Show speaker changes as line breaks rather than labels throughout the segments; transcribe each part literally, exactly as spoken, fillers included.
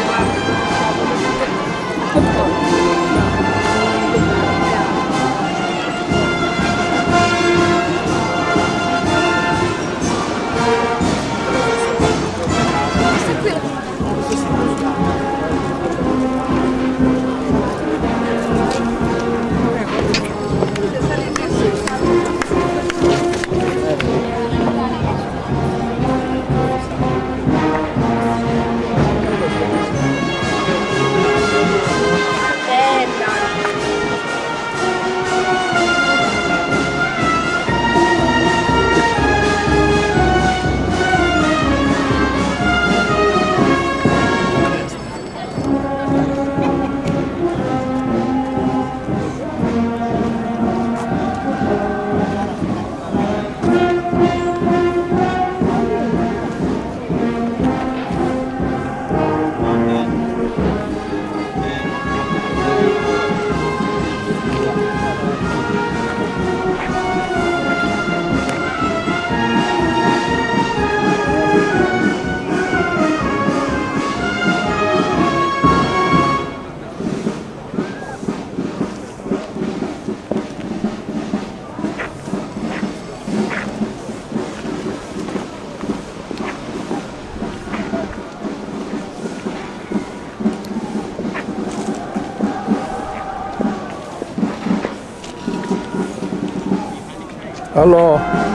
Allora,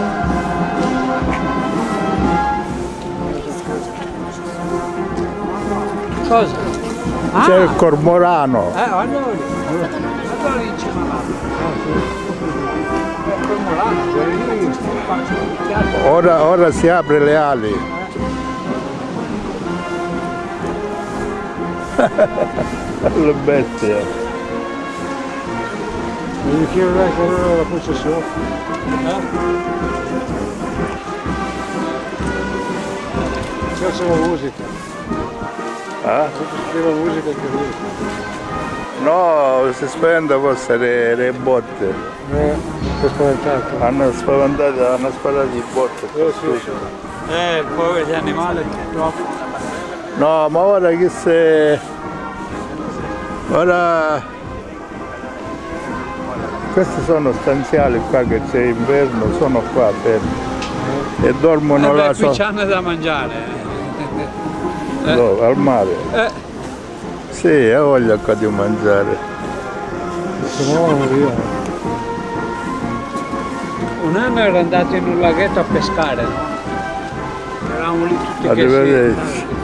cosa? Ah.
C'è il cormorano.
Eh, allora, allora insieme all'altro. Il cormorano, c'è lì,
Ora, ora si apre le ali. Le bestie.
Mi chiedo che non è la concessione. C'è la musica.
Eh?
C'è la musica che lì.
No, si spaventa forse le, le botte.
Eh, sto spaventato.
Hanno spaventato, hanno sparato di botte.
Eh, sì, sì.
Eh, poi gli animali troppo.
No, ma ora che se... Ora... Questi sono stanziali qua che c'è inverno, sono qua fermi. E dormono
eh beh,
là
qui
sopra.
c'hanno da mangiare. Eh.
Dove? Al mare?
Eh.
Sì, ho voglia qua di mangiare.
Se no non via.
Un anno ero andato in un laghetto a pescare. Eravamo lì tutti che
Arrivederci.
si...